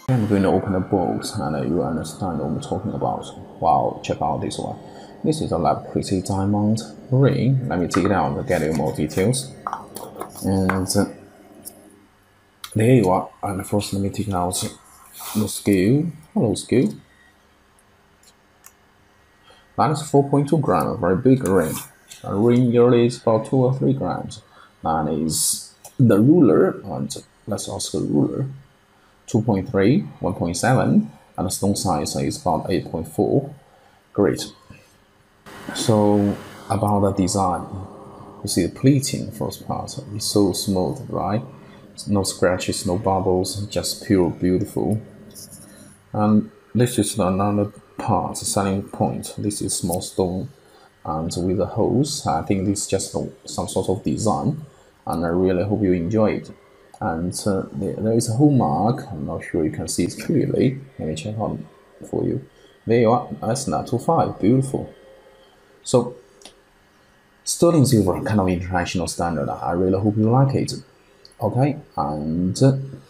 I'm going to open the box and you understand what I'm talking about. Wow, check out this one. This is a lab pretty diamond ring. Let me take it out to get you more details. And there you are. And first, let me take out the scale. Hello, scale. That is 4.2 grams, very big ring. A ring usually is about 2 or 3 grams. That is the ruler, and let's ask the ruler. 2.3, 1.7, and the stone size is about 8.4. Great. So about the design, you see the pleating first part is so smooth, right? No scratches, no bubbles, just pure beautiful. And this is another part, selling point. This is small stone and with the holes. I think this is just some sort of design, and I really hope you enjoy it. And there is a hole mark. I'm not sure you can see it clearly. Let me check out for you. There you are. That's not too far. Beautiful. So sterling silver, kind of international standard. I really hope you like it. Okay, and